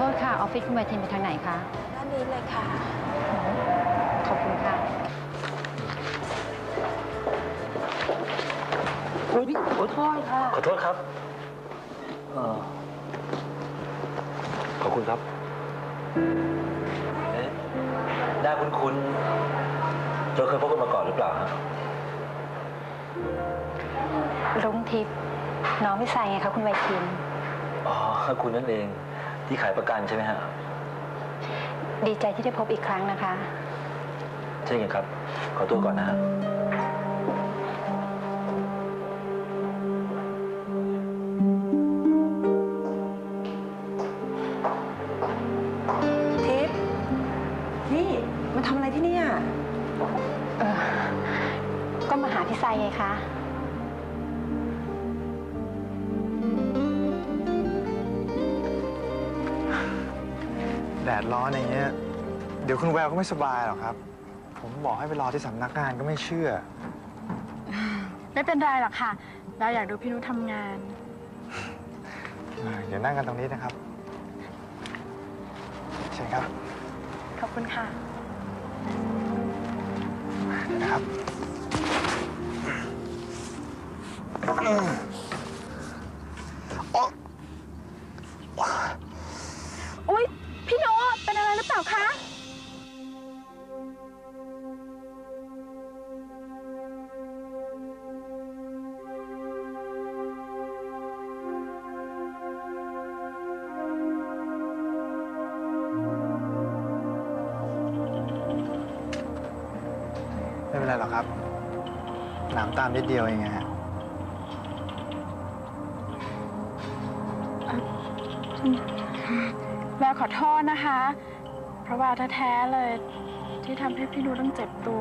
ษค่ะออฟฟิศคุณไวทินไปทางไหนคะด้านนี้เลยค่ะขอบคุณค่ะขอโทษค่ะขอโทษครับขอบคุณครับได้คุณเราเคยพบกันมาก่อนหรือเปล่าฮะลุงทิพย์น้องพี่สายไงคะคุณไวทินอ๋อคุณนั่นเองที่ขายประกันใช่ไหมฮะดีใจที่ได้พบอีกครั้งนะคะใช่ไงครับขอตัวก่อนนะฮะทิพย์นี่มาทำอะไรที่นี่อ่ะก็มาหาพี่สายไงคะแดดร้อนอย่างเงี้ยเดี๋ยวคุณแววก็ไม่สบายหรอกครับผมบอกให้ไปรอที่สำนักงานก็ไม่เชื่อไม่เป็นไรหรอกค่ะเราอยากดูพี่นุชทำงานเดี๋ยวนั่งกันตรงนี้นะครับเชิญครับขอบคุณค่ะเดี๋ยวนะครับอุ๊ยพี่โน้ตเป็นอะไรหรือเปล่าคะไม่เป็นไรหรอกครับหนามตามนิดเดียวเองฮะแววขอโทษนะคะ เพราะว่าแท้ๆเลยที่ทำให้พี่นุชต้องเจ็บตัว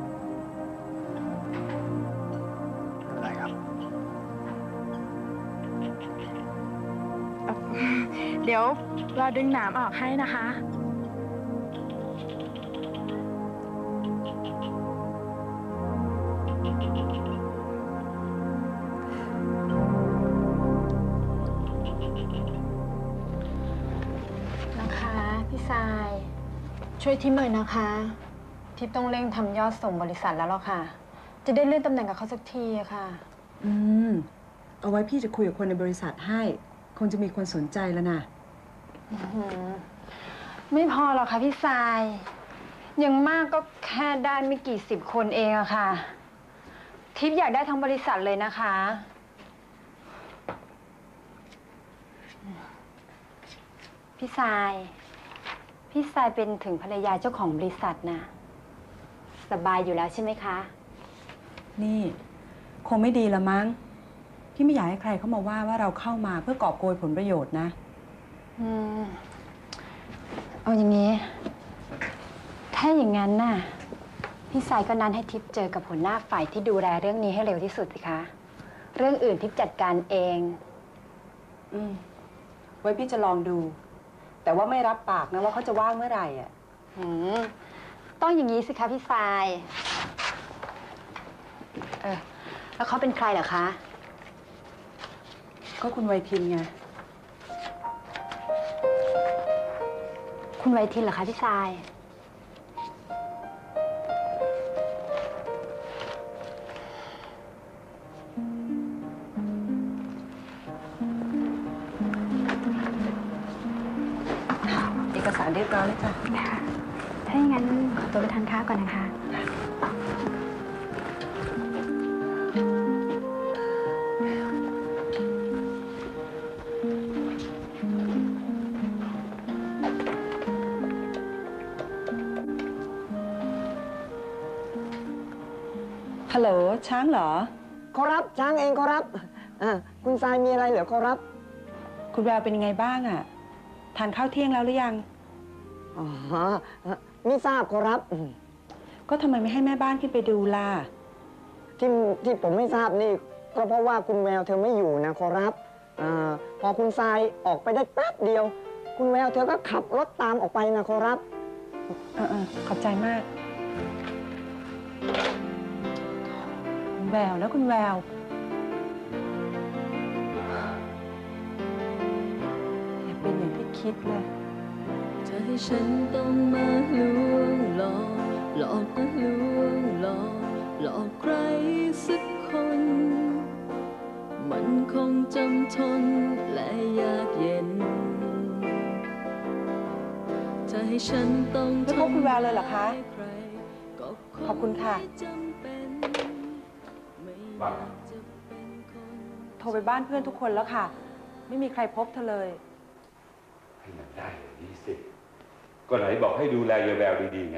ไม่เป็นไรครับเดี๋ยวเราดึงหนามออกให้นะคะพี่สายช่วยทิพย์หน่อยนะคะทิพย์ต้องเร่งทำยอดส่งบริษัทแล้วหรอค่ะจะได้เลื่อนตำแหน่งกับเขาสักทีอะค่ะเอาไว้พี่จะคุยกับคนในบริษัทให้คงจะมีคนสนใจแล้วนะไม่พอหรอกค่ะพี่สายยังมากก็แค่ได้ไม่กี่สิบคนเองอะค่ะทิพย์อยากได้ทั้งบริษัทเลยนะคะพี่สายเป็นถึงภรรยาเจ้าของบริษัทนะสบายอยู่แล้วใช่ไหมคะนี่คงไม่ดีละมั้งพี่ไม่อยากให้ใครเข้ามาว่าเราเข้ามาเพื่อกอบโกยผลประโยชน์นะเอาอย่างนี้ถ้าอย่างนั้นน่ะพี่สายก็นัดให้ทิพย์เจอกับหัวหน้าฝ่ายที่ดูแลเรื่องนี้ให้เร็วที่สุดสิคะเรื่องอื่นทิพย์จัดการเองไว้พี่จะลองดูแต่ว่าไม่รับปากนะว่าเขาจะว่างเมื่อไหร่อ่ะต้องอย่างนี้สิคะพี่สายแล้วเขาเป็นใครเหรอคะก็คุณไวทินไงคุณไวทินเหรอคะพี่สายเอกสารเรียบร้อยเลยค่ะถ้าอย่างนั้นขอตัวไปทานข้าวก่อนนะคะฮัลโหลช้างเหรอขอรับช้างเองขอรับคุณทรายมีอะไรเหรอขอรับคุณแววเป็นยังไงบ้างอ่ะทานข้าวเที่ยงแล้วหรือยังอ๋อไม่ทราบขอรับก็ทำไมไม่ให้แม่บ้านขึ้นไปดูล่ะที่ผมไม่ทราบนี่ก็เพราะว่าคุณแววเธอไม่อยู่นะขอรับพอคุณทรายออกไปได้แป๊บเดียวคุณแววเธอก็ขับรถตามออกไปนะขอรับขอบใจมากคุณแววนะคุณแววอย่าเป็นอย่างที่คิดเลยให้ฉันต้องมาลวงหลอกหลอกมาลวงหลอกหลอกใครสักคนมันคงจำทนและยากเย็นจะให้ฉันต้องไม่พบคุณแววเลยเหรอคะ ขอบคุณค่ะบ้าโทรไปบ้านเพื่อนทุกคนแล้วค่ะ ไม่มีใครพบเธอเลยให้มันได้อย่างนี้สิ ก็ไหนบอกให้ดูแลยายแววดีๆไง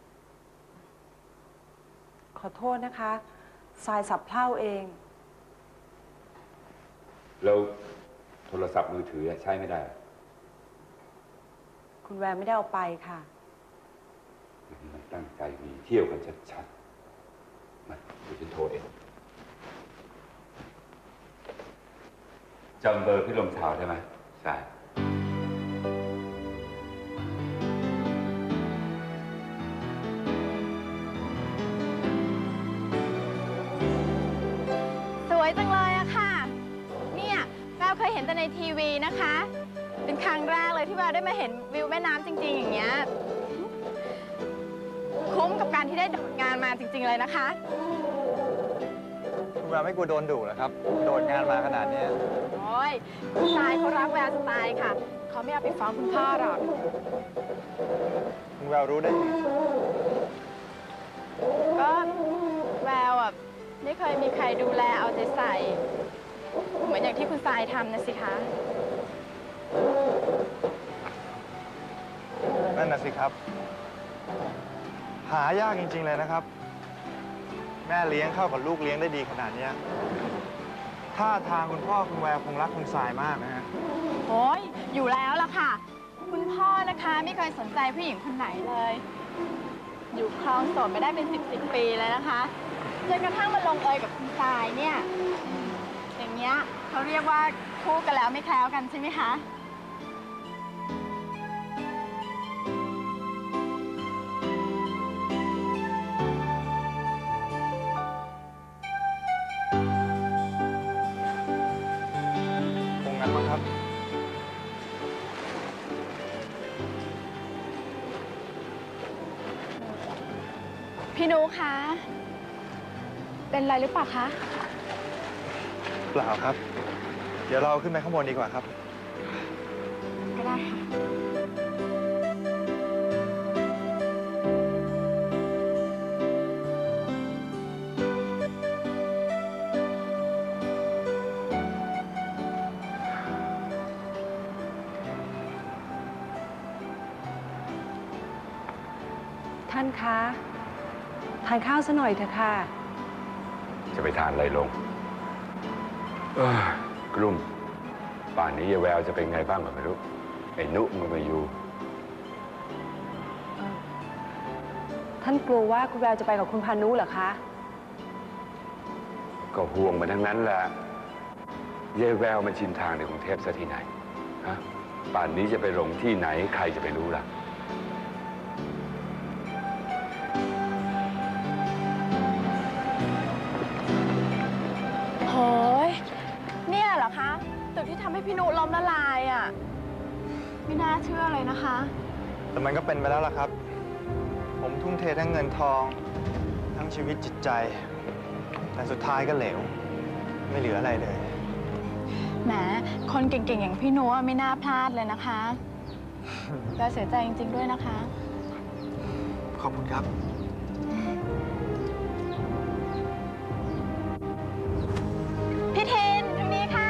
ขอโทษนะคะทรายสับเพร่าเองแล้วโทรศัพท์มือถือใช้ไม่ได้คุณแววไม่ได้เอาไปค่ะมันตั้งใจมีเที่ยวกันชัดๆมาเดี๋ยวฉันโทรเองจำเบอร์พี่ลมชาวได้ไหมใช่สวยจังเลยอะค่ะ เนี่ยแววเคยเห็นแต่ในทีวีนะคะ เป็นครั้งแรกเลยที่แววได้มาเห็นวิวแม่น้ำจริงๆอย่างเงี้ย คุ้มกับการที่ได้โดดงานมาจริงๆเลยนะคะคุณแววไม่กลัวโดนดุเหรอครับ โดดงานมาขนาดเนี้ยโอ้ยคุณชายเขารักแววจะตายค่ะ เขาไม่เอาไปฟ้องคุณพ่อหรอกคุณแววรู้ได้ไงก็แววอ่ะไม่เคยมีใครดูแลเอาใจใส่ เหมือนอย่างที่คุณทรายทำนะสิคะนั่นน่ะสิครับ หายากจริง ๆ เลยนะครับ แม่เลี้ยงเข้ากับลูกเลี้ยงได้ดีขนาดเนี้ยท่าทางคุณพ่อคุณแววคงรักคุณทรายมากนะฮะโอ้ยอยู่แล้วล่ะค่ะ คุณพ่อนะคะไม่เคยสนใจผู้หญิงคนไหนเลย อยู่ครองโสดไม่ได้เป็น10 ปีเลยนะคะจนกระทั่งมาลงเอยกับคุณทรายเนี่ย อย่างเงี้ยเขาเรียกว่าคู่กันแล้วไม่แคล้วกันใช่ไหมคะคงงั้นมั้งครับพี่นุคะ เป็นไรหรือเปล่าคะเปล่าครับ เดี๋ยวเราขึ้นไปข้างบนดีกว่าครับก็ได้ค่ะท่านคะทานข้าวซะหน่อยเถอะค่ะจะไปทานอะไรลงกลุ่มป่านนี้ยายแววจะเป็นไงบ้างก็ไม่รู้ ไอ้นุมันมาอยู่ท่านกลัวว่าคุณแววจะไปกับคุณพานุเหรอคะก็ห่วงมาทั้งนั้นแหละยายแววมันชินทางในกรุงเทพซะที่ไหนฮะป่านนี้จะไปหลงที่ไหนใครจะไปรู้ล่ะโหยเนี่ยเหรอคะตึกที่ทำให้พี่นุล้มละลายอ่ะ ไม่น่าเชื่อเลยนะคะแต่มันก็เป็นไปแล้วล่ะครับ ผมทุ่มเททั้งเงินทอง ทั้งชีวิตจิตใจ แต่สุดท้ายก็เหลว ไม่เหลืออะไรเลยแหม คนเก่งๆ อย่างพี่นุอะไม่น่าพลาดเลยนะคะเราเสียใจจริงๆ ด้วยนะคะขอบคุณครับพี่เทนทางนี้ค่ะ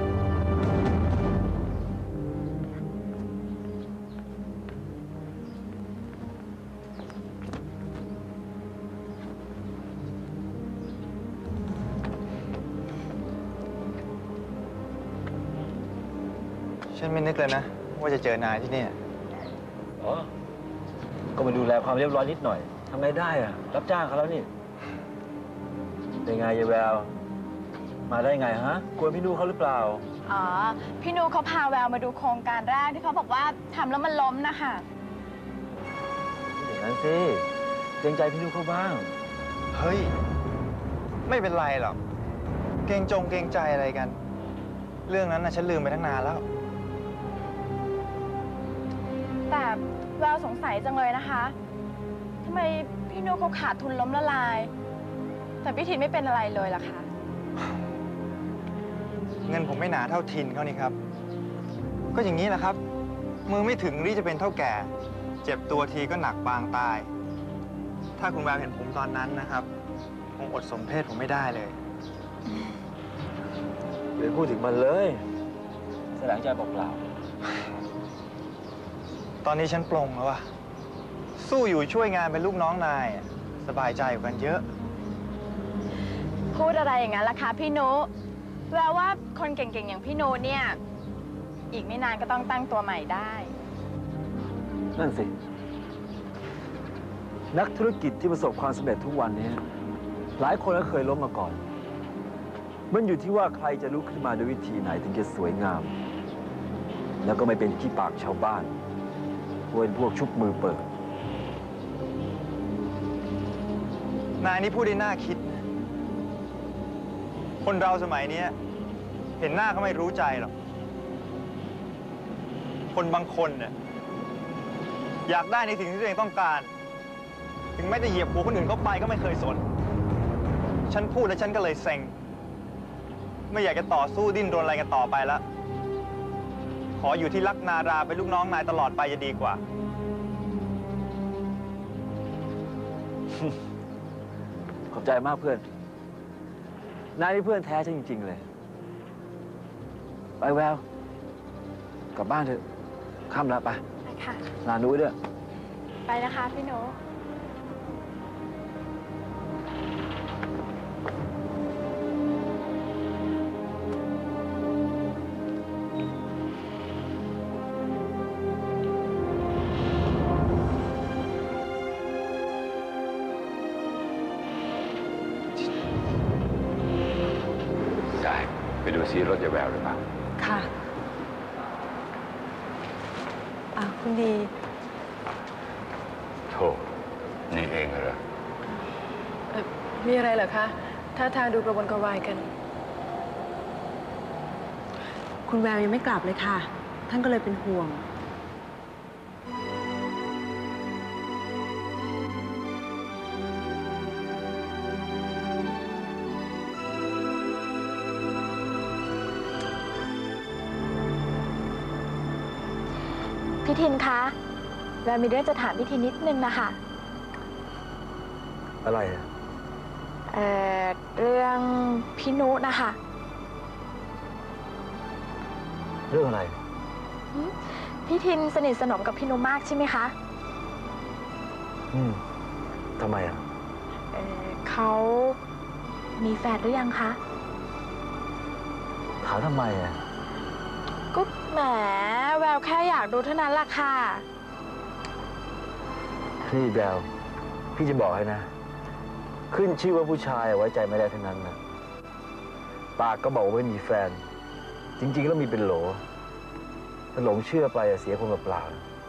ฉันไม่นึกเลยนะ ว่าจะเจอนายที่นี่อ๋อ ก็มาดูแลความเรียบร้อยนิดหน่อย ทำไงได้อะรับจ้างเขาแล้วนี่ เป็นไงยายแวว มาได้ไงฮะ กลัวพี่นูเขาหรือเปล่าอ๋อ พี่นุเขาพาแววมาดูโครงการแรกที่เขาบอกว่าทำแล้วมันล้มนะคะอย่างนั้นสิ เกรงใจพี่นูเขาบ้างเฮ้ย ไม่เป็นไรหรอก เกรงใจอะไรกัน เรื่องนั้นนะฉันลืมไปตั้งนานแล้วตแต่แววสงสัยจังเลยนะคะทำไมพี่นุเขาขาดทุนล้มละลาย แต่พี่ทินไม่เป็นอะไรเลยล่ะคะเงินผมไม่หนาเท่าทินเขานี่ครับ ก็อย่างนี้แหละครับ มือไม่ถึงที่จะเป็นเท่าแก่ เจ็บตัวทีก็หนักปางตาย ถ้าคุณแววเห็นผมตอนนั้นนะครับคงอดสมเพศผมไม่ได้เลยเลยพูดถึงมันเลยแสดงใจเปล่าตอนนี้ฉันปลงแล้วอะสู้อยู่ช่วยงานเป็นลูกน้องนายอะสบายใจกว่ากันเยอะพูดอะไรอย่างนั้นล่ะคะพี่นุแววว่าคนเก่งๆอย่างพี่นุเนี่ย อีกไม่นานก็ต้องตั้งตัวใหม่ได้ๆนั่นสิ นักธุรกิจที่ประสบความสำเร็จทุกวันนี้ หลายคนก็เคยล้มมาก่อน มันอยู่ที่ว่าใครจะลุกขึ้นมาด้วยวิธีไหนถึงจะสวยงาม แล้วก็ไม่เป็นขี้ปากชาวบ้านเป็นพวกชุบมือเปิดนายนี่พูดได้น่าคิดนะคนเราสมัยนี้เห็นหน้าก็ไม่รู้ใจหรอก คนบางคนเนี่ยอยากได้ในสิ่งที่ตัวเองต้องการ ถึงแม้จะเหยียบหัวคนอื่นเข้าไปก็ไม่เคยสน ฉันพูดแล้วฉันก็เลยเซ็ง ไม่อยากจะต่อสู้ดิ้นรนอะไรกันต่อไปแล้ว ขออยู่ที่ลักนาราเป็นลูกน้องนายตลอดไปจะดีกว่าขอบใจมากเพื่อน นายนี่เพื่อนแท้ฉันจริงๆเลย ไปแวว กลับบ้านเถอะ ค่ำแล้วไปไปค่ะลานุ้ยด้วยไปนะคะพี่นุใช่ไปดูซิรถยายแววหรือเปล่าค่ะคุณดีโธ่นี่เองเหรอมีอะไรเหรอคะท่าทางดูกระวนกระวายกันคุณแววยังไม่กลับเลยค่ะ ท่านก็เลยเป็นห่วงพี่ทินคะแววมีเรื่องจะถามพี่ทินนิดนึงนะคะอะไรอะเรื่องพี่นุนะคะเรื่องอะไรพี่ทินสนิทสนมกับพี่นุมากใช่ไหมคะทำไมอ่ะเขามีแฟนหรือยังคะถามทำไมอ่ะก็แหมแววแค่อยากดูเท่านั้นล่ะค่ะนี่แวว พี่จะบอกให้นะ ขึ้นชื่อว่าผู้ชายไว้ใจไม่ได้ทั้งนั้นนะปากก็บอกว่าไม่มีแฟน จริงๆแล้วมีเป็นโหลถ้าหลงเชื่อไปเสียคนเปล่า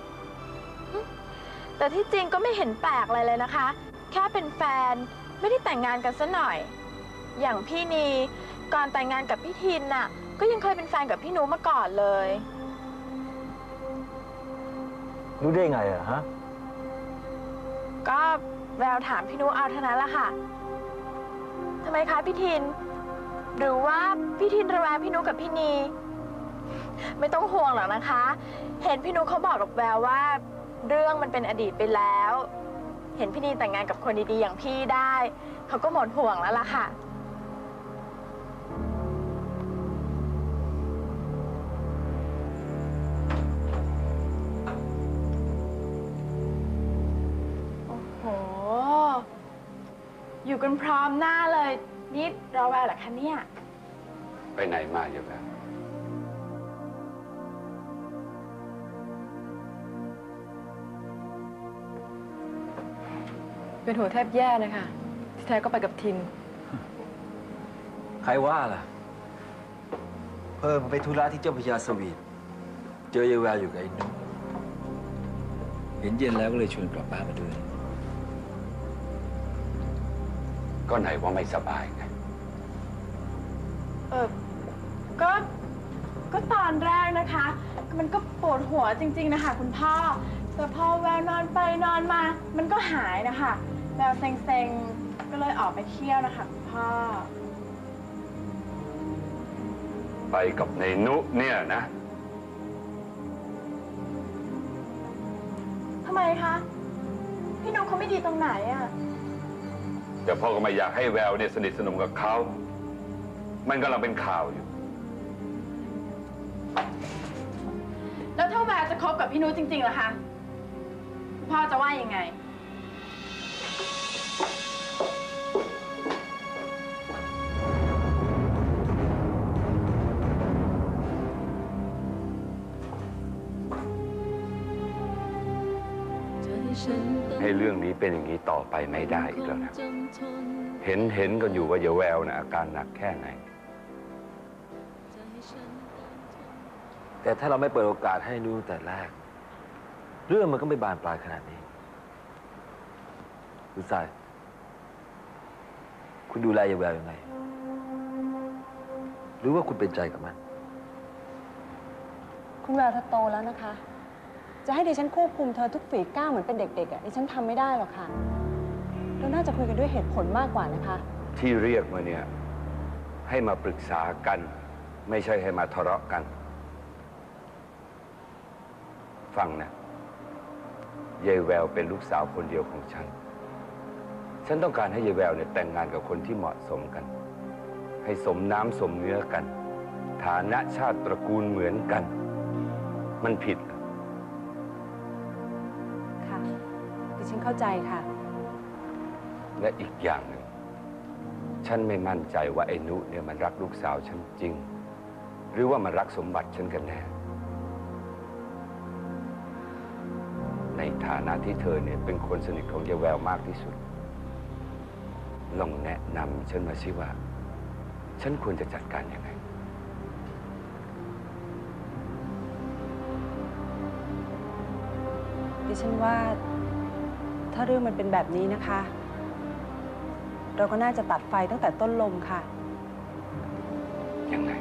แต่ที่จริงก็ไม่เห็นแปลกอะไรเลยนะคะ แค่เป็นแฟนไม่ได้แต่งงานกันซะหน่อย อย่างพี่นีก่อนแต่งงานกับพี่ทินน่ะ ก็ยังเคยเป็นแฟนกับพี่นุมาก่อนเลยๆรู้ได้ไงอ่ะฮะก็แววถามพี่นุเอาเท่านั้นละค่ะทำไมคะพี่ทิน หรือว่าพี่ทินระแวงพี่นุกับพี่นี ไม่ต้องห่วงหรอกนะคะ เห็นพี่นุเขาบอกกับแววว่า เรื่องมันเป็นอดีตไปแล้ว เห็นพี่นีแต่งงานกับคนดีๆอย่างพี่ได้เขาก็หมดห่วงแล้วล่ะค่ะอยู่กันพร้อมหน้าเลยนี่รอแววเหรอคะเนี่ยไปไหนมาเยายแววเป็นหัวแทบแย่นะคะ ที่แท้ก็ไปกับทินใครว่าล่ะ มันไปธุระที่เจ้าพระยาสวีท เจอยายแววอยู่กับไอ้นุ๊กเห็นเย็นแล้วก็เลยชวนกลับบ้านมาด้วยก็ไหนว่าไม่สบายไงก็ก็ตอนแรกนะคะ มันก็ปวดหัวจริงๆนะคะคุณพ่อ แต่พอแววนอนไปนอนมา มันก็หายนะคะแววเซ็งๆ ก็เลยออกไปเที่ยวนะคะคุณพ่อไปกับในนุเนี่ยนะทำไมคะ พี่นุ๊กเขาไม่ดีตรงไหนอะแต่พ่อก็ไม่อยากให้แววเนี่ยสนิทสนมกับเขา มันกำลังเป็นข่าวอยู่แล้วถ้าแววจะคบกับพี่นุ๊กจริงๆล่ะคะคุณพ่อจะว่ายังไงให้เรื่องนี้เป็นอย่างนี้ต่อไปไม่ได้อีกแล้วนะ เห็นกันอยู่ว่าเยาแววนะอาการหนักแค่ไหนแต่ถ้าเราไม่เปิดโอกาสให้รู้แต่แรก เรื่องมันก็ไม่บานปลายขนาดนี้คุณทรายคุณดูแลยายแววยังไง หรือว่าคุณเป็นใจกับมันคุณแววเธอโตแล้วนะคะ จะให้ดิฉันควบคุมเธอทุกฝีก้าวเหมือนเป็นเด็กๆอ่ะดิฉันทำไม่ได้หรอกค่ะเราน่าจะคุยกันด้วยเหตุผลมากกว่านะคะที่เรียกมาเนี่ย ให้มาปรึกษากัน ไม่ใช่ให้มาทะเลาะกัน ฟังนะยายแววเป็นลูกสาวคนเดียวของฉัน ฉันต้องการให้ยายแววเนี่ยแต่งงานกับคนที่เหมาะสมกัน ให้สมน้ำสมเนื้อกัน ฐานะชาติตระกูลเหมือนกัน มันผิดเหรอค่ะ ดิฉันเข้าใจค่ะและอีกอย่างหนึ่ง ฉันไม่มั่นใจว่าไอ้นุเนี่ยมันรักลูกสาวฉันจริง หรือว่ามันรักสมบัติฉันกันแน่ ในฐานะที่เธอเนี่ยเป็นคนสนิทของยายแววมากที่สุด ลองแนะนำฉันมาสิว่า ฉันควรจะจัดการยังไงดิฉันว่าถ้าเรื่องมันเป็นแบบนี้นะคะ เราก็น่าจะตัดไฟตั้งแต่ต้นลมค่ะยังไง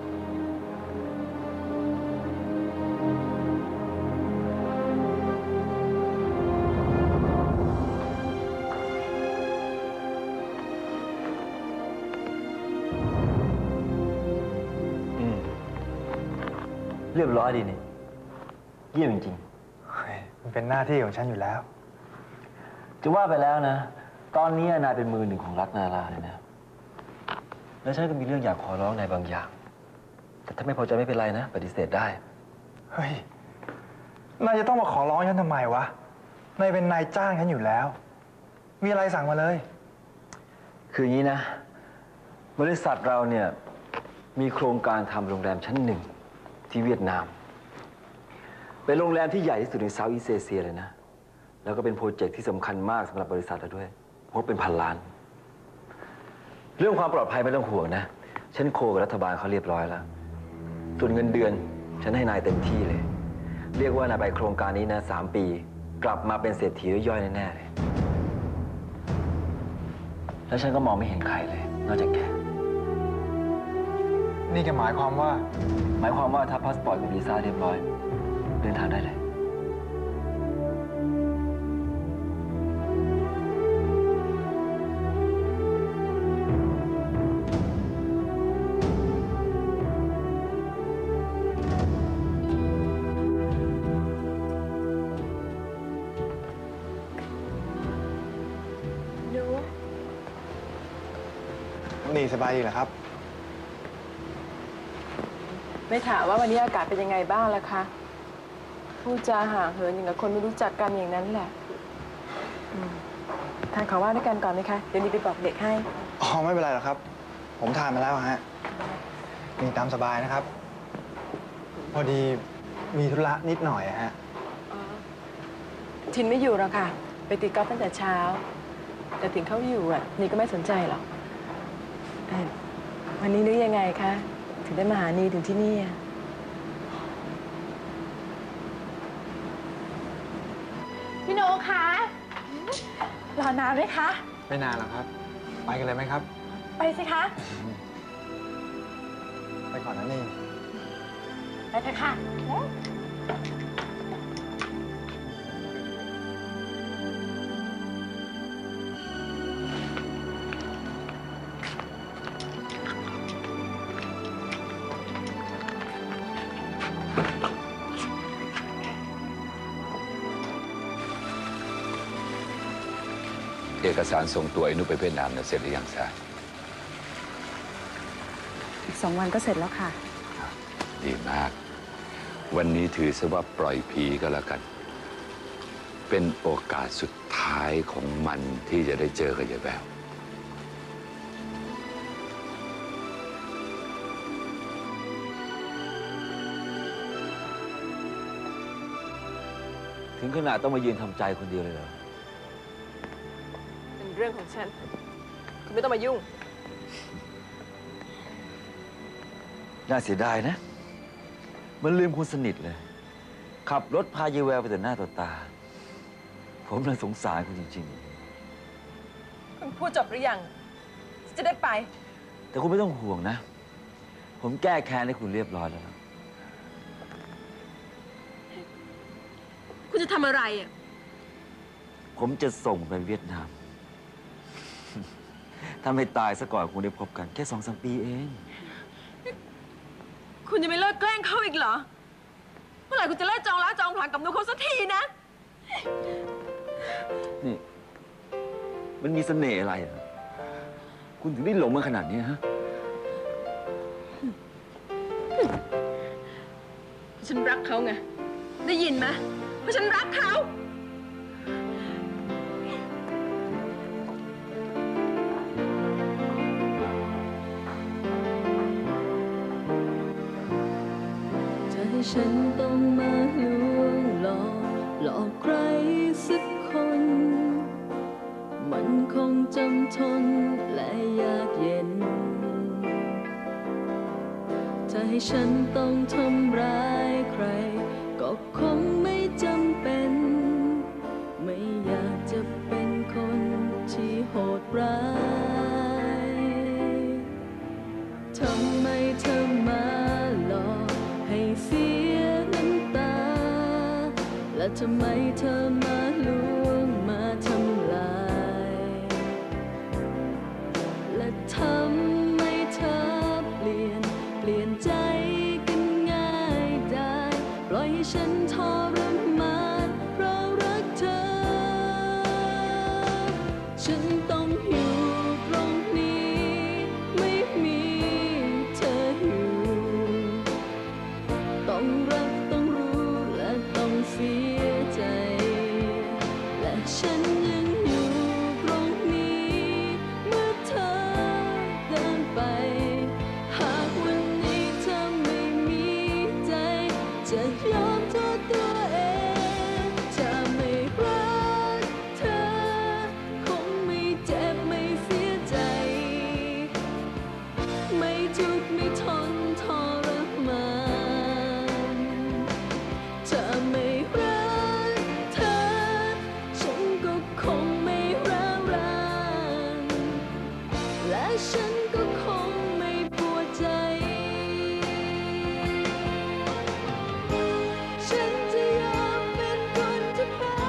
เรียบร้อยดีนี่เยี่ยมจริงมันเป็นหน้าที่ของฉันอยู่แล้วๆจะว่าไปแล้วนะ ตอนนี้นายเป็นมือหนึ่งของรัฐนาราเลยนะ แล้วฉันก็มีเรื่องอยากขอร้องนายบางอย่าง แต่ถ้าไม่พอใจไม่เป็นไรนะ ปฏิเสธได้เฮ้ย นายจะต้องมาขอร้องฉันทำไมวะ นายเป็นนายจ้างฉันอยู่แล้ว มีอะไรสั่งมาเลยคืออย่างนี้นะ บริษัทเราเนี่ยมีโครงการทำโรงแรมชั้นหนึ่งที่เวียดนาม เป็นโรงแรมที่ใหญ่ที่สุดในเซาท์อีสต์เอเชียเลยนะ แล้วก็เป็นโปรเจกต์ที่สำคัญมากสำหรับบริษัทเราด้วยงบเป็นพันล้าน เรื่องความปลอดภัยไม่ต้องห่วงนะ ฉันโคกับรัฐบาลเขาเรียบร้อยแล้ว ส่วนเงินเดือนฉันให้นายเต็มที่เลย เรียกว่านายไปโครงการนี้นะ3 ปีกลับมาเป็นเศรษฐีย่อยๆแน่ๆเลย แล้วฉันก็มองไม่เห็นใครเลย นอกจากแกนี่แกหมายความว่าหมายความว่าถ้าพาสปอร์ตกับวีซ่าเรียบร้อย เดินทางได้เลยนี่สบายดีเหรอครับไม่ถามว่าวันนี้อากาศเป็นยังไงบ้างล่ะคะพูดจาห่างเหินอย่างกับคนไม่รู้จักกันอย่างนั้นแหละทานของว่างด้วยกันก่อนไหมคะ เดี๋ยวนี้ไปบอกเด็กให้อ๋อ ไม่เป็นไรหรอกครับ ผมทานมาแล้วฮะ นี่ตามสบายนะครับ พอดีมีธุระนิดหน่อยฮะทินไม่อยู่หรอกค่ะ ไปตีกอล์ฟตั้งแต่เช้า แต่ถึงเขาอยู่อ่ะนี่ก็ไม่สนใจหรอกวันนี้นึกยังไงคะ ถึงได้มาหานีถึงที่นี่อะพี่นุ๊กคะรอนานไหมคะไม่นานหรอกครับ ไปกันเลยไหมครับไปสิคะไปก่อนนะนี่ไปเถอะค่ะแล้วเอกสารส่งตัวไอ้นุไปเวียดนามเนี่ยเสร็จหรือยังซะอีก2 วันก็เสร็จแล้วค่ะดีมาก วันนี้ถือซะว่าปล่อยผีก็แล้วกัน เป็นโอกาสสุดท้ายของมันที่จะได้เจอกับยายแววถึงขนาดต้องมายืนทำใจคนเดียวเลยเหรอเป็นเรื่องของฉัน คุณไม่ต้องมายุ่งน่าเสียดายนะ มันลืมคนสนิทเลย ขับรถพายายแววไปแต่หน้าต่อตา ผมเลยสงสารคุณจริงคุณพูดจบหรือยัง จะได้ไปๆ แต่คุณไม่ต้องห่วงนะ ผมแก้แค้นให้คุณเรียบร้อยแล้วคุณจะทำอะไรอ่ะผมจะส่งไปเวียดนาม ถ้าไม่ตายซะก่อนคงได้พบกัน แค่2-3 ปีเองคุณจะไม่เลิกแกล้งเขาอีกเหรอ เมื่อไหร่คุณจะเลิกจองล้าจองผลังกับนุเขาสักทีนะนี่ มันมีเสน่ห์อะไรเหรอคุณถึงได้หลงมันขนาดนี้ฮะฉันรักเขาไง ได้ยินไหมเพราะฉันรักเขาจะให้ฉันต้องมาลวงหลอกใครสักคน มันคงจำทนและยากเย็น จะให้ฉันต้องทำร้ายใคร ก็คงไม่จำเป็น ไม่อยากจะเป็นคนที่โหดร้าย ทำไมเธอมาหลอกให้เสียน้ำตา และทำไมเธอมาลวงมาทำลาย และทำไมเธอเปลี่ยนใจกันง่ายได้ปล่อยให้ฉันทรมานเพราะรักเธอ ฉันต้องอยู่ตรงนี้ไม่มีเธออยู่ ต้องรักต้องรู้และต้องเสียใจ และฉันยังอยู่ตรงนี้เมื่อเธอเดินไป หากวันนี้เธอไม่มีใจ จะยอมโทษตัวเองจะไม่รักเธอ คงไม่เจ็บไม่เสียใจ ไม่ทุกข์ไม่ทนทรมาน เธอไม่รักเธอ ฉันก็คงไม่ร้าวรานและฉันก็คงไม่ปวดใจ ฉันจะยอมเป็นคนที่แพ้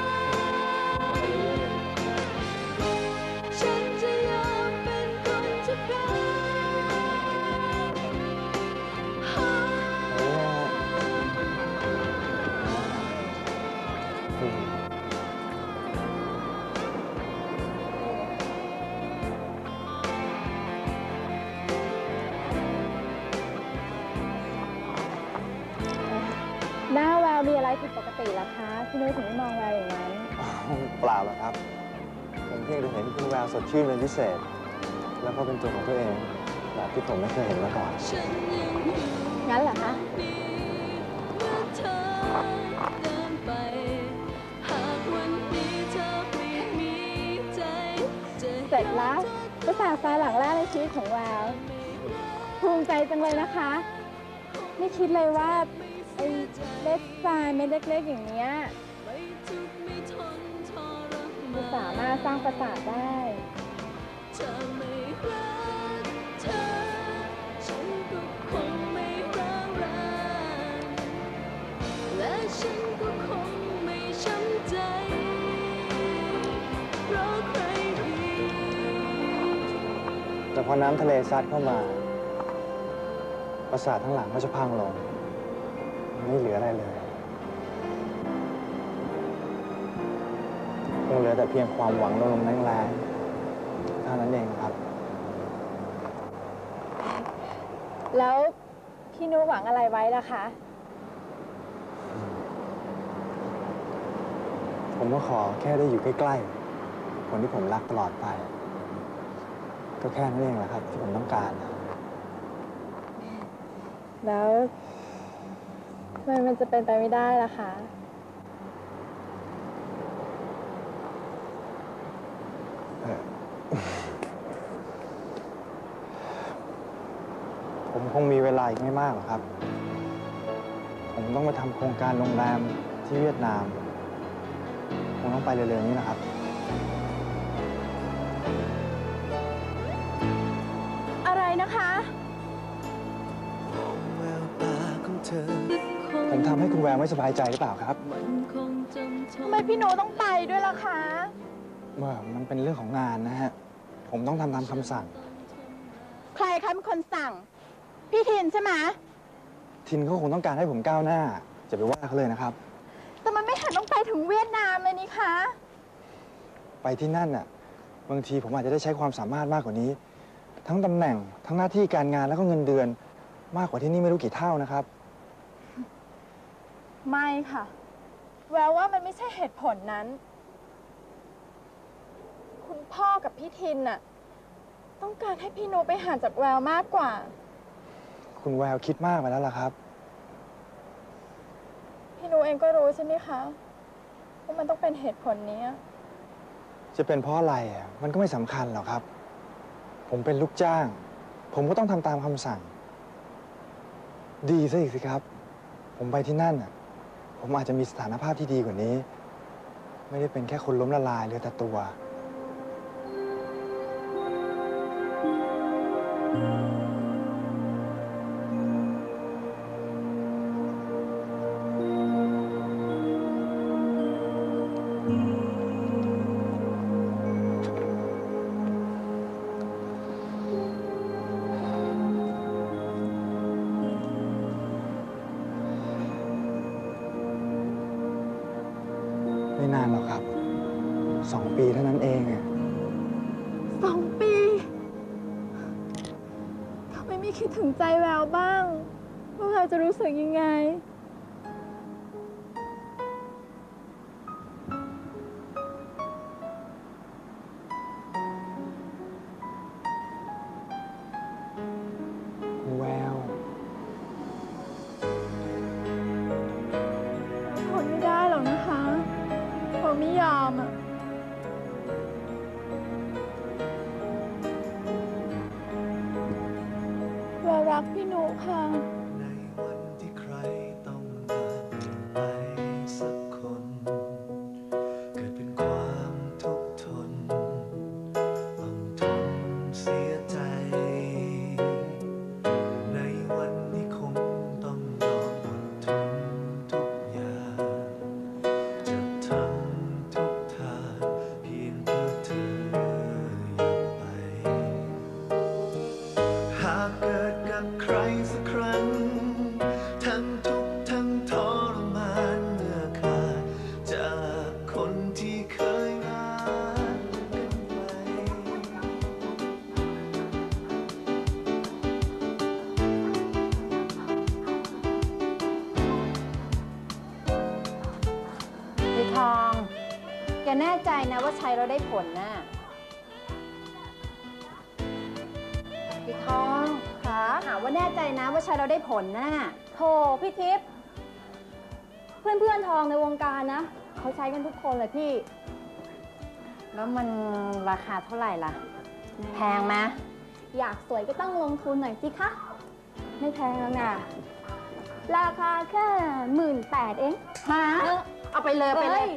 ฉันจะยอมเป็นคนที่แพ้หน้าแววมีอะไรผิดปกติแล้วคะพี่นุ้ยถึงได้มองแววอย่างนั้นเปล่าหรอกครับ ผมเพียงแต่เห็นคุณแววสดชื่นเป็นพิเศษ แล้วก็เป็นตัวของตัวเอง แบบที่ผมไม่เคยเห็นมาก่อนงั้นเหรอคะ เสร็จแล้วก็สาวฟ้าหลังแรกในชีวิตของแววภูมิใจจังเลยนะคะ ไม่คิดเลยว่าไอ้เล็ดทรายเม็ดเล็กๆอย่างเนี้ยจะสามารถสร้างปราสาทได้ฉันก็คงไม่ร้าวรานอน้ำทะเลซัดเข้ามาปราสาททั้งหลังก็จะพังลงไม่เหลืออะไรเลยคงเหลือแต่เพียงความหวังลมแรงๆเท่านั้นเองครับแล้วพี่นุหวังอะไรไว้ล่ะคะผมก็ขอแค่ได้อยู่ใกล้ๆคนที่ผมรักตลอดไป ก็แค่นั้นเองแหละครับที่ผมต้องการแล้วทำไมมันจะเป็นไปไม่ได้ล่ะคะผมคงมีเวลาอีกไม่มากหรอกครับ ผมต้องไปทำโครงการโรงแรมที่เวียดนาม คงต้องไปเร็วๆนี้นะครับอะไรนะคะผมทำให้คุณแววไม่สบายใจหรือเปล่าครับทำไมพี่นุต้องไปด้วยล่ะคะมันเป็นเรื่องของงานนะฮะ ผมต้องทำตามคำสั่งใครคะเป็นคนสั่ง พี่ทินใช่ไหมทินเขาคงต้องการให้ผมก้าวหน้า จะไปว่าเขาเลยนะครับแต่มันไม่เห็นต้องไปถึงเวียดนามเลยนี่คะไปที่นั่นน่ะ บางทีผมอาจจะได้ใช้ความสามารถมากกว่านี้ ทั้งตำแหน่ง ทั้งหน้าที่การงานแล้วก็เงินเดือน มากกว่าที่นี่ไม่รู้กี่เท่านะครับไม่ค่ะ แววว่ามันไม่ใช่เหตุผลนั้น คุณพ่อกับพี่ทินน่ะ ต้องการให้พี่นุไปห่างจากแววมากกว่าคุณแววคิดมากไปแล้วล่ะครับพี่นุเองก็รู้ใช่ไหมคะว่ามันต้องเป็นเหตุผลนี้จะเป็นเพราะอะไรอ่ะมันก็ไม่สำคัญหรอกครับ ผมเป็นลูกจ้าง ผมก็ต้องทำตามคำสั่ง ดีซะอีกสิครับ ผมไปที่นั่นอ่ะ ผมอาจจะมีสถานภาพที่ดีกว่านี้ ไม่ได้เป็นแค่คนล้มละลายเหลือแต่ตัว ไม่นานหรอกครับ 2 ปีเท่านั้นเองอะ 2 ปี ทำไมไม่คิดถึงใจแววบ้าง ว่าแววจะรู้สึกยังไงแววทนไม่ได้หรอกนะคะเขาไม่ยอมอ่ะ แววรักพี่นุค่ะในวันที่ใครต้องมาเปลี่ยนไปสักคน เกิดเป็นความทุกข์ทน ต้องทนเสียใจ ในวันนี้คงต้องยอมอดทนทุกอย่าง จะทำทุกทางเพียงเพื่อเธออย่าไป หากเกิดกับใครสักครั้ง ทั้งทุกข์ทั้งทรมานเมื่อขาดจากคนที่เคยรักกันไปพี่ทอง แกแน่ใจนะว่าใช้เราได้ผลน่ะพี่ทองค่ะถามว่าแน่ใจนะว่าใช้เราได้ผลน่ะโถพี่ทิพย์เพื่อนๆทองในวงการนะเขาใช้กันทุกคนเลยพี่แล้วมันราคาเท่าไหร่ล่ะ แพงไหมอยากสวยก็ต้องลงทุนหน่อยสิคะ ไม่แพงแล้วนะราคาแค่18,000เองฮะเอาไปเลยไปเลย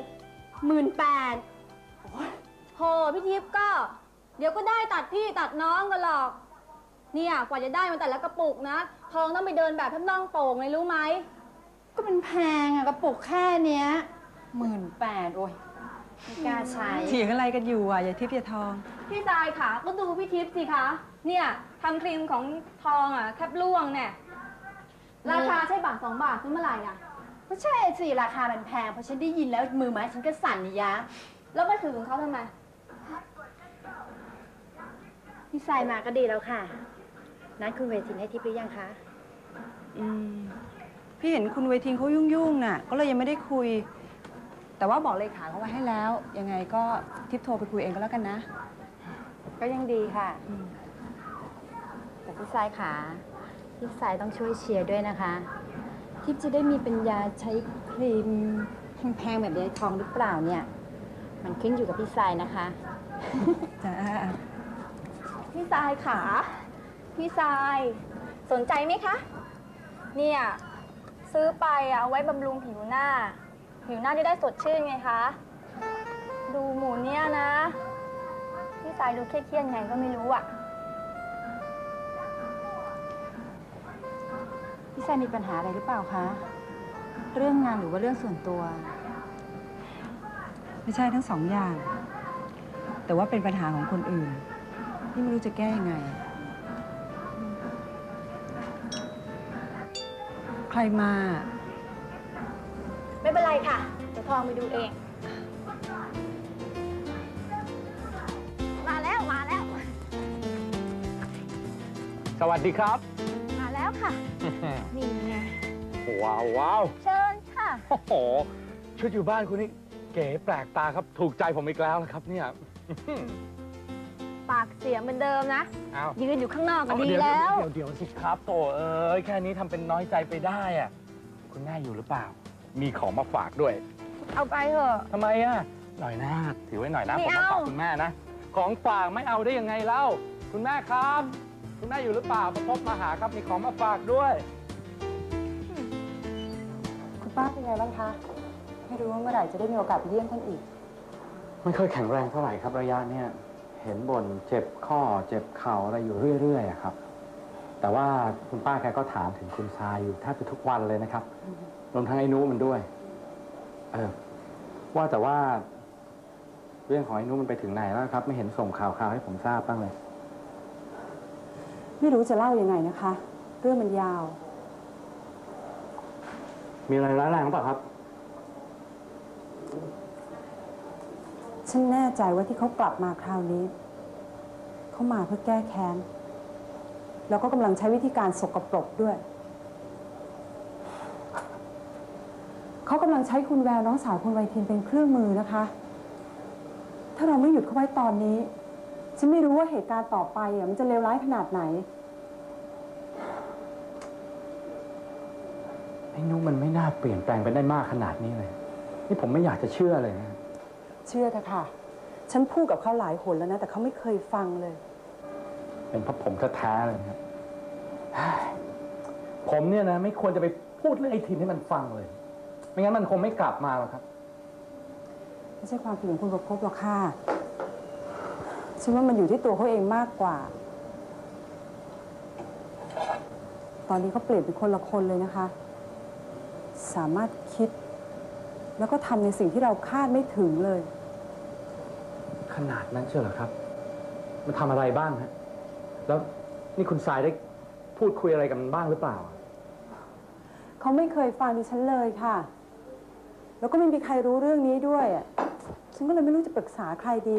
18,000 โหพี่ทิพย์ก็ เดี๋ยวก็ได้ตัดพี่ตัดน้องกันหรอกเนี่ยกว่าจะได้มาแต่ละกระปุกนะทองต้องไปเดินแบบทับน่องโป่งเลยรู้ไหมก็มันแพงอะกระปุกแค่เนี้ย18,000โอ้ยไม่กล้าใช้เถียงอะไรกันอยู่อ่ะอย่าทิพย์อย่าทองพี่ทรายค่ะ ก็ดูพี่ทิพย์สิคะ เนี่ยทำครีมของทองอ่ะแทบร่วงเนี่ย ราคาใช่บาท2 บาทซื้อเมื่อไหร่อ่ะไม่ใช่สิราคามันแพงเพราะฉันได้ยินแล้วมือไม้ฉันก็สั่นนี่ยะแล้วมาถือของเขาทำไมพี่ทรายมาก็ดีแล้วค่ะนัดคุณเวทินให้ทิปหรือยังคะพี่เห็นคุณเวทินเขายุ่งๆน่ะ ก็เลยยังไม่ได้คุย แต่ว่าบอกเลขาเขาไว้ให้แล้ว ยังไงก็ทิพย์โทรไปคุยเองก็แล้วกันนะก็ยังดีค่ะ แต่พี่ทรายขาพี่ทรายต้องช่วยเชียร์ด้วยนะคะ ทิพย์จะได้มีปัญญาใช้ครีมแพงๆแบบยายทองหรือเปล่าเนี่ย มันขึ้นอยู่กับพี่ทรายนะคะจ้าพี่ทรายขาพี่ทรายสนใจไหมคะ เนี่ยซื้อไปอะเอาไว้บำรุงผิวหน้า ผิวหน้าจะได้สดชื่นไงคะ ดูหมูเนี่ยนะ พี่ทรายดูเครียดๆไงก็ไม่รู้อะพี่ทรายมีปัญหาอะไรหรือเปล่าคะ เรื่องงานหรือว่าเรื่องส่วนตัวไม่ใช่ทั้ง2 อย่าง แต่ว่าเป็นปัญหาของคนอื่นที่ไม่รู้จะแก้ยังไง ใครมาไม่เป็นไรค่ะเดี๋ยวทองไปดูเอง มาแล้วมาแล้วสวัสดีครับมาแล้วค่ะ นี่ไงว้าวเชิญค่ะโอ้โหชุดอยู่บ้านคุณนี่เก๋แปลกตาครับถูกใจผมอีกแล้วนะครับเนี่ยปากเสียเหมือนเดิมนะอ้าวยืนอยู่ข้างนอกก็ดีเดี๋ยวแล้วเดี๋ยวสิครับโตแค่นี้ทำเป็นน้อยใจไปได้อะคุณแม่อยู่หรือเปล่า มีของมาฝากด้วยเอาไปเถอะทำไมอะหน่อยนะถือไว้หน่อยนะไม่ผมมาฝากเอาคุณแม่นะของฝากไม่เอาได้ยังไงเล่าคุณแม่ครับ คุณแม่อยู่หรือเปล่าประพบมาหาครับมีของมาฝากด้วยคุณป้าเป็นไงบ้างคะ ไม่รู้ว่าเมื่อไหร่จะได้มีโอกาสไปเยี่ยมท่านอีกไม่ค่อยแข็งแรงเท่าไหร่ครับระยะเนี่ยเห็นบ่นเจ็บข้อเจ็บเข่าอะไรอยู่เรื่อยๆอะครับ แต่ว่าคุณป้าแกก็ถามถึงคุณทรายอยู่แทบจะทุกวันเลยนะครับรวมทั้งไอ้นุมันด้วยว่าแต่ว่าเรื่องของไอ้นุมันไปถึงไหนแล้วครับ ไม่เห็นส่งข่าวให้ผมทราบบ้างเลยไม่รู้จะเล่ายังไงนะคะ เรื่องมันยาวมีอะไรร้ายแรงหรือเปล่าครับฉันแน่ใจว่าที่เขากลับมาคราวนี้ เขามาเพื่อแก้แค้น แล้วก็กำลังใช้วิธีการสกปรกด้วย เขากำลังใช้คุณแววน้องสาวคุณไวทินเป็นเครื่องมือนะคะ ถ้าเราไม่หยุดเขาไว้ตอนนี้ ฉันไม่รู้ว่าเหตุการณ์ต่อไปมันจะเลวร้ายขนาดไหนไอ้นุมันไม่น่าเปลี่ยนแปลงไปได้มากขนาดนี้เลย นี่ผมไม่อยากจะเชื่อเลยนะเชื่อเถอะค่ะ ฉันพูดกับเขาหลายหนแล้วนะ แต่เขาไม่เคยฟังเลยเป็นเพราะผมแท้ๆเลยนะครับ ผมเนี่ยนะไม่ควรจะไปพูดเรื่องไอ้ทินให้มันฟังเลย ไม่งั้นมันคงไม่กลับมาหรอกครับไม่ใช่ความผิดของคุณประพบหรอกค่ะ ฉันว่ามันอยู่ที่ตัวเขาเองมากกว่า ตอนนี้เขาเปลี่ยนเป็นคนละคนเลยนะคะ สามารถคิด แล้วก็ทำในสิ่งที่เราคาดไม่ถึงเลยขนาดนั้นเชียวเหรอครับ มันทำอะไรบ้างฮะ แล้วนี่คุณทรายได้พูดคุยอะไรกับมันบ้างหรือเปล่าเขาไม่เคยฟังดิฉันเลยค่ะ แล้วก็ไม่มีใครรู้เรื่องนี้ด้วยอ่ะ ฉันก็เลยไม่รู้จะปรึกษาใครดี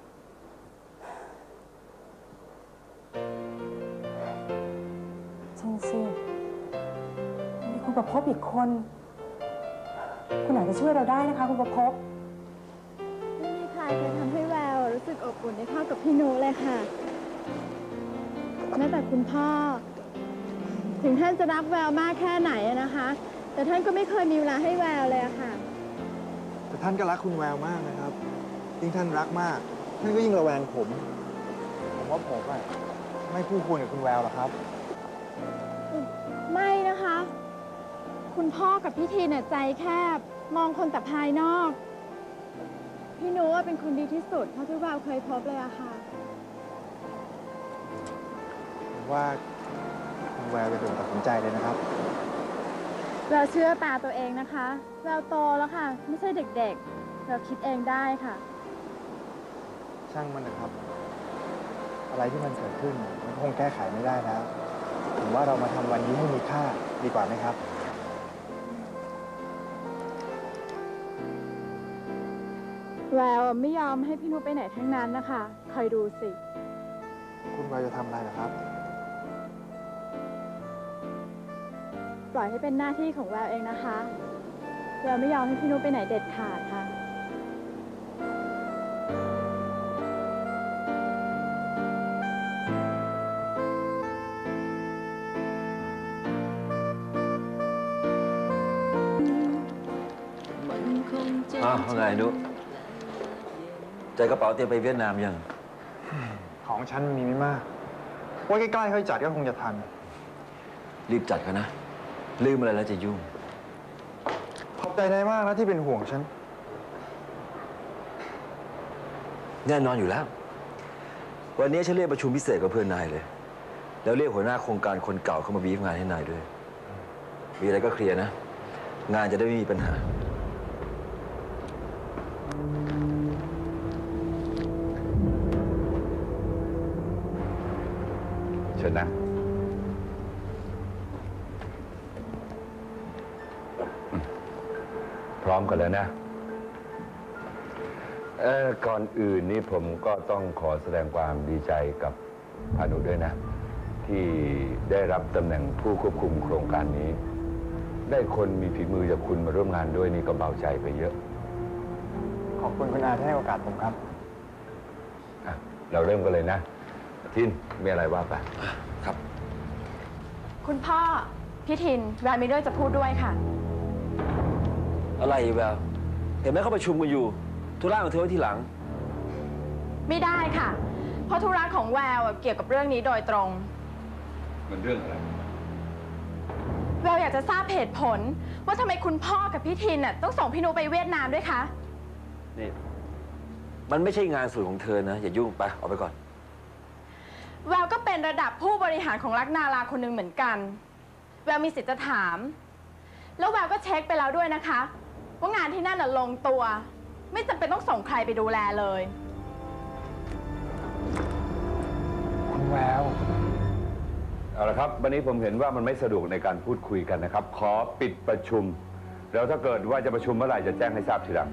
ฉันสิมีคุณประพบอีกคน คุณอาจจะช่วยเราได้นะคะ คุณประพบไม่มีใครเคยทำให้แววรู้สึกอบอุ่นได้เท่ากับพี่นุเลยค่ะแม้แต่คุณพ่อ ถึงท่านจะรักแววมากแค่ไหนอะนะคะ แต่ท่านก็ไม่เคยมีเวลาให้แววเลยอะค่ะแต่ท่านก็รักคุณแววมากนะครับ ยิ่งท่านรักมาก ท่านก็ยิ่งระแวงผมว่าผมอะไม่คู่ควรกับคุณแววหรอกครับไม่นะคะ คุณพ่อกับพี่ทีเนี่ยใจแคบ มองคนแต่ภายนอก พี่นุว่าเป็นคนดีที่สุดเท่าที่แววเคยพบเลยอะค่ะว่าคุณแววจะโดนตัดสินใจเลยนะครับแววเชื่อตาตัวเองนะคะ แววโตแล้วค่ะ ไม่ใช่เด็กเราคิดเองได้ค่ะช่างมันนะครับ อะไรที่มันเกิดขึ้นมันคงแก้ไขไม่ได้แล้วผมว่าเรามาทำวันนี้ให้มีค่าดีกว่าไหมครับแววไม่ยอมให้พี่นุไปไหนทั้งนั้นนะคะคอยดูสิคุณแววจะทำอะไรเหรอครับปล่อยให้เป็นหน้าที่ของแววเองนะคะแววไม่ยอมให้พี่นุไปไหนเด็ดขาดค่ะอ้าวว่าไงนุใจกระเป๋าเตรียมไปเวียดนามยังของฉันมีไม่มากว่าใกล้ๆค่อยจัดก็คงจะทันรีบจัดกันนะ ลืมอะไรแล้วจะยุ่งขอบใจนายมากนะที่เป็นห่วงฉันแน่นอนอยู่แล้ว วันนี้ฉันเรียกประชุมพิเศษกับเพื่อนนายเลย แล้วเรียกหัวหน้าโครงการคนเก่าเข้ามาบีฟงานให้นายด้วย มีอะไรก็เคลียร์นะ งานจะได้ไม่มีปัญหาเชิญนะพร้อมกันแล้วนะก่อนอื่นนี่ผมก็ต้องขอแสดงความดีใจกับพานุด้วยนะ ที่ได้รับตำแหน่งผู้ควบคุมโครงการนี้ ได้คนมีฝีมือจากคุณมาร่วมงานด้วยนี่ก็เบาใจไปเยอะขอบคุณคุณอาที่ให้โอกาสผมครับเราเริ่มกันเลยนะทินมีอะไรว่าไปครับคุณพ่อพี่ทินแววมีเรื่องจะพูดด้วยค่ะอะไรแววเห็นไหมเขาประชุมกันอยู่ธุระของเธอไว้ทีหลังไม่ได้ค่ะ เพราะธุระของแววเกี่ยวกับเรื่องนี้โดยตรงมันเรื่องอะไรแววอยากจะทราบเหตุผลว่าทำไมคุณพ่อกับพี่ทินต้องส่งพี่นุไปเวียดนามด้วยคะนี่ มันไม่ใช่งานส่วนของเธอนะ อย่ายุ่งไปออกไปก่อนแววก็เป็นระดับผู้บริหารของลักนาราคนหนึ่งเหมือนกัน แววมีสิทธิ์จะถาม แล้วแววก็เช็คไปแล้วด้วยนะคะ ว่างานที่นั่นลงตัว ไม่จำเป็นต้องส่งใครไปดูแลเลยคุณแววเอาละครับวันนี้ผมเห็นว่ามันไม่สะดวกในการพูดคุยกันนะครับ ขอปิดประชุม แล้วถ้าเกิดว่าจะประชุมเมื่อไหร่จะแจ้งให้ทราบทีหลัง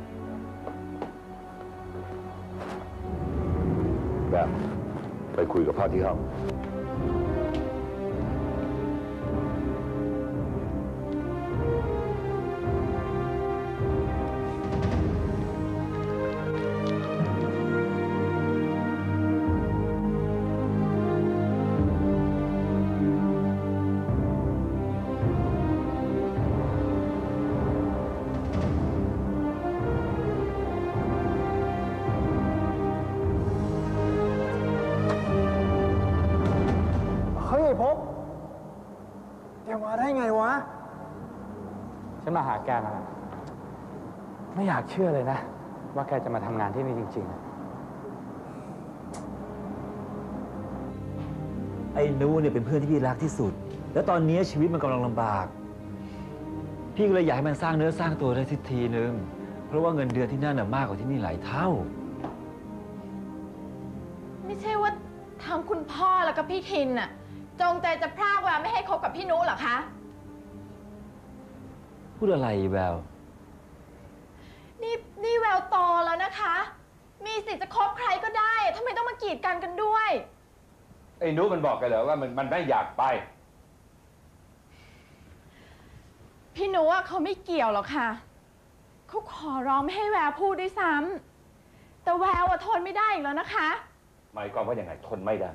แบบไปคุยกับพ่อที่ห้องเฮ้ยพบแกมาได้ไงวะฉันมาหาแกนะไม่อยากเชื่อเลยนะ ว่าแกจะมาทำงานที่นี่จริงๆไอ้นูเนี่ยเป็นเพื่อนที่พี่รักที่สุด แล้วตอนนี้ชีวิตมันกำลังลำบาก พี่ก็เลยอยากให้มันสร้างเนื้อสร้างตัวได้สักทีนึง เพราะว่าเงินเดือนที่นั่นน่ะมากกว่าที่นี่หลายเท่าไม่ใช่ว่าทั้งคุณพ่อแล้วก็พี่ทินจงใจจะพรากแววไม่ให้คบกับพี่นุเหรอคะพูดอะไรแววนี่แววโตแล้วนะคะ มีสิทธิ์จะคบใครก็ได้ทำไมต้องมากีดกันกันด้วยไอ้นุมันบอกกันเหรอว่ามันไม่อยากไปพี่นุเขาไม่เกี่ยวหรอกค่ะเขาขอร้องไม่ให้แววพูดด้วยซ้ำแต่แววทนไม่ได้อีกแล้วนะคะหมายความว่าอย่างไรทนไม่ได้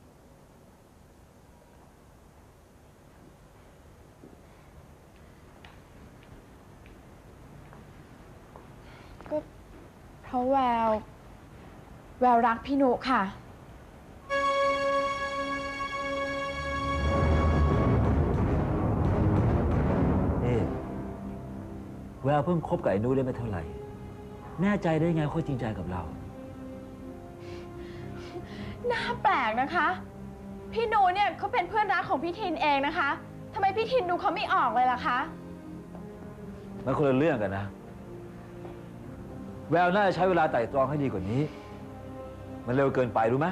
ก็เพราะแววรักพี่นุค่ะแววเพิ่งคบกับไอ้นูได้ไม่เท่าไหร่ แน่ใจได้ไงเขาจริงใจกับเราน่าแปลกนะคะ พี่นุเนี่ยเขาเป็นเพื่อนรักของพี่ทินเองนะคะทำไมพี่ทินดูเขาไม่ออกเลยล่ะคะมันคนละเรื่องกันนะแววน่าจะใช้เวลาไต่ตรองให้ดีกว่านี้ มันเร็วเกินไปรู้ไหม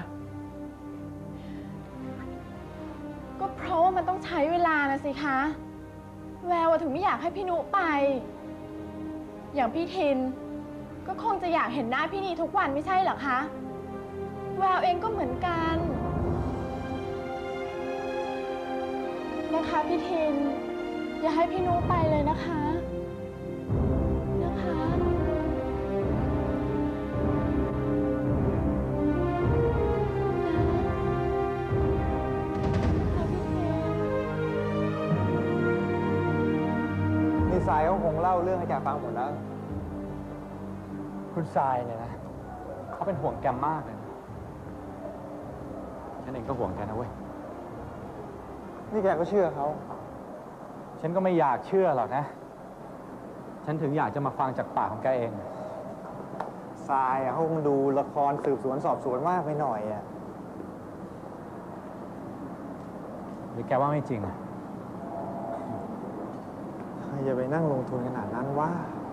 ก็เพราะว่ามันต้องใช้เวลานะสิคะ แววถึงไม่อยากให้พี่นุไป อย่างพี่ทินก็คงจะอยากเห็นหน้าพี่นีทุกวันไม่ใช่เหรอคะ แววเองก็เหมือนกันนะคะพี่ทินอย่าให้พี่นุไปเลยนะคะนี่สายเขาคงเล่าเรื่องให้แกฟังหมดแล้วคุณทรายเนี่ยนะเขาเป็นห่วงแกมากเลยนะฉันเองก็ห่วงแกนะเว้ยนี่แกก็เชื่อเขาฉันก็ไม่อยากเชื่อหรอกนะ ฉันถึงอยากจะมาฟังจากปากของแกเองทรายเขาคงดูละครสืบสวนสอบสวนมากไปหน่อยอ่ะหรือแกว่าไม่จริงอะใครจะไปนั่งลงทุนขนาดนั้นวะ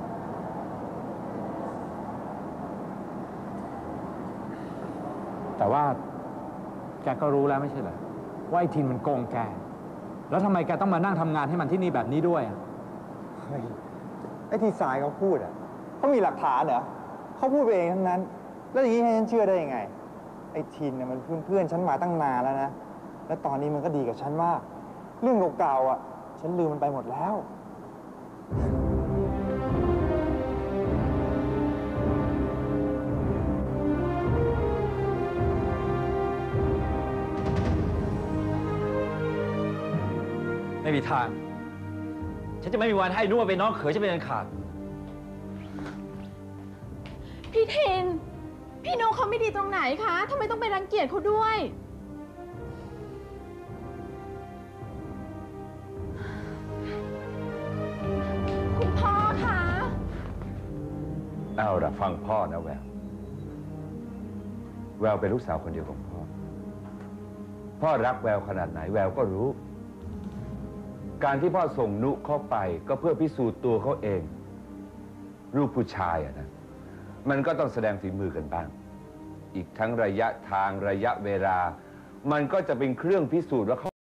แต่ว่าแกก็รู้แล้วไม่ใช่เหรอว่าไอ้ทินมันโกงแก แล้วทำไมแกต้องมานั่งทำงานให้มันที่นี่แบบนี้ด้วยอะเฮ้ย ไอ้ที่สายเขาพูดอ่ะเขามีหลักฐานเหรอเขาพูดไปเองทั้งนั้น แล้วอย่างนี้ให้ฉันเชื่อได้ยังไง ไอ้ทินเนี่ยมันเพื่อนฉันมาตั้งนานแล้วนะ แล้วตอนนี้มันก็ดีกับฉันมาก เรื่องเก่าๆอ่ะ ฉันลืมมันไปหมดแล้วไม่มีทาง ฉันจะไม่มีวันให้นุ่มเป็นน้องเขยฉันเป็นอันขาดพี่ทินพี่นุเขาไม่ดีตรงไหนคะทำไมต้องไปรังเกียจเขาด้วย คุณพ่อคะเอาล่ะฟังพ่อนะแวว แววเป็นลูกสาวคนเดียวของพ่อ พ่อรักแววขนาดไหนแววก็รู้ การที่พ่อส่งนุเข้าไปก็เพื่อพิสูจน์ตัวเขาเอง ลูกผู้ชายอะนะ มันก็ต้องแสดงฝีมือกันบ้าง อีกทั้งระยะทางระยะเวลา มันก็จะเป็นเครื่องพิสูจน์ว่าเขา